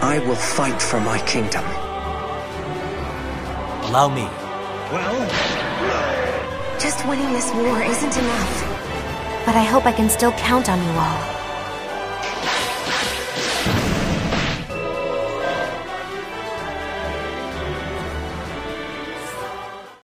I will fight for my kingdom. Allow me. Just winning this war isn't enough. But I hope I can still count on you all.